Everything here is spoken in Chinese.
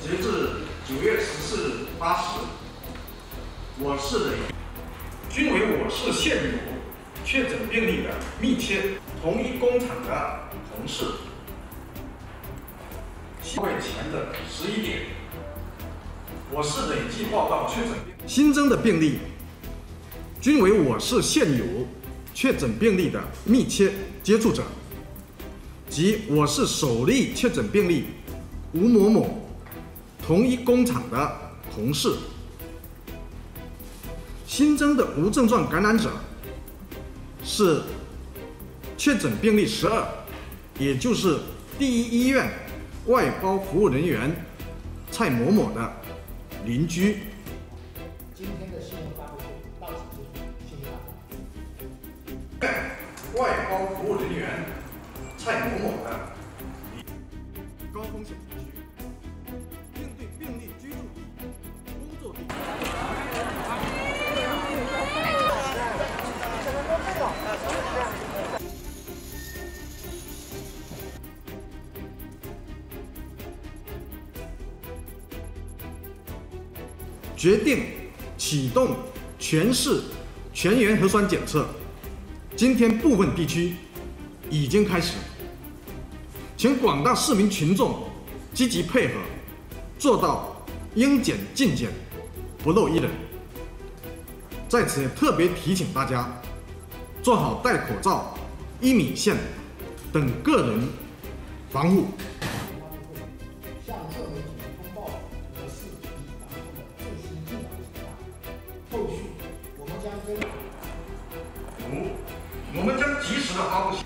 截至9月14日8时，我市的均为我市现有确诊病例的密切同一工厂的同事。会前的11点，我市累计报告确诊新增的病例，均为我市现有确诊病例的密切接触者，及我市首例确诊病例吴某某同一工厂的同事。新增的无症状感染者是确诊病例12，也就是第一医院外包服务人员蔡某某的邻居。 今天的新闻发布会到此结束，谢谢大家。 外包服务人员蔡某某的高风险地区，并对病例居住地、工作地。决定启动全市全员核酸检测，今天部分地区已经开始，请广大市民群众积极配合，做到应检尽检，不漏一人。在此也特别提醒大家，做好戴口罩、1米线等个人防护。 向各媒体通报我市及党部的最新进展情况。后续我们将跟我们将及时的发布